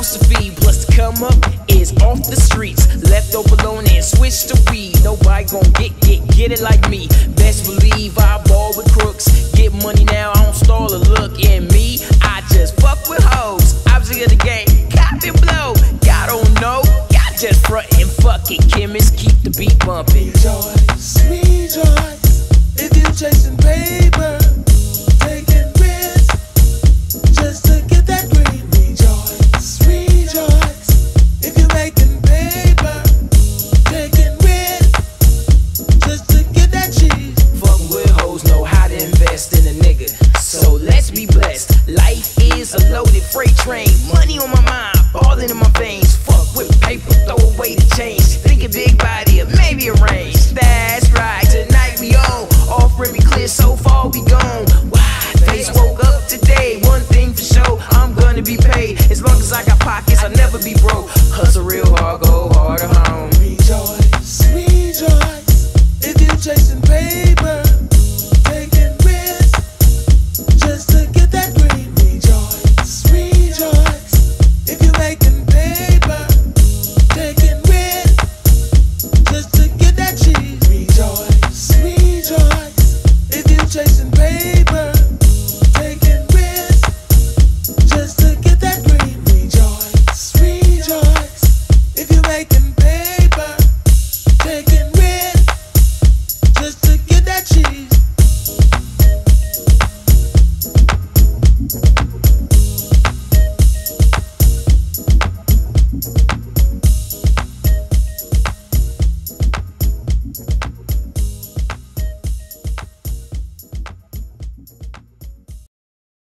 philosophy. Plus the come up is off the streets. Left over alone and switch to weed. Nobody gon' get it like me. Best believe I ball with crooks. Get money now, I don't stall a look. In me, I just fuck with hoes. Opposite of the game, cop and blow. Y'all don't know, y'all just front and fucking chemists. Keep the beat bumping. Rejoice, rejoice, if you're chasing paper, taking risks, just to get that green. Rejoice, rejoice, if you're making paper, taking risks, just to get that cheese. Fucking with hoes know how to invest in a nigga, so let's be blessed. Life is a loaded freight train, money on my mind, ballin' in my veins. Fuck with paper, throw away the change. Thinking big body or maybe a range. That's right, tonight we on. Off rim be clear, so far we gone. Why? Face woke up today. One thing for sure, I'm gonna be paid. As long as I got pockets, I'll never be broke. Hustle real hard, go hard or home. Rejoice,